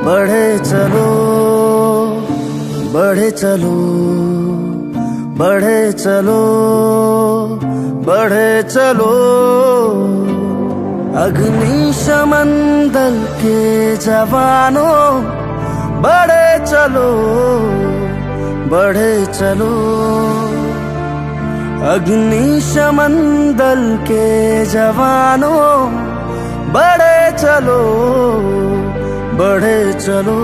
बढ़े चलो, बढ़े चलो, बढ़े चलो, बढ़े चलो। अग्निशमन दल के जवानों, बढ़े चलो, बढ़े चलो। अग्निशमन दल के जवानों, बढ़े चलो, बढ़े चलो।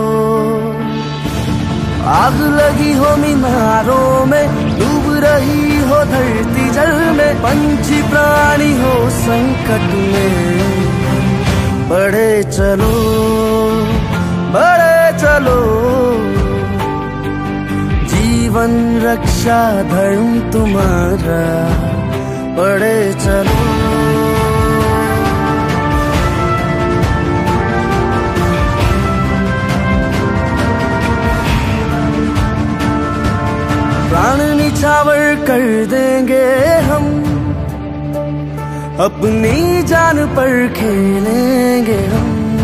आग लगी हो मीनारों में, डूब रही हो धरती जल में, पंछी प्राणी हो संकट में, बढ़े चलो, बढ़े चलो। जीवन रक्षा धर्म तुम्हारा, बढ़े चलो। प्राण निछावर कर देंगे हम, अपनी जान पर खेलेंगे हम।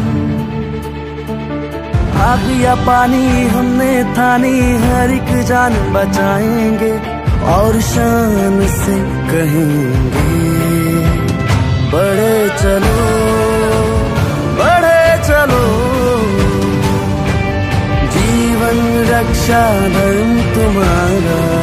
आग या पानी हमने ठानी, हर एक जान बचाएंगे और शान से कहेंगे, बढ़े चलो, बढ़े चलो। जीवन रक्षा धर्म तुम्हारा,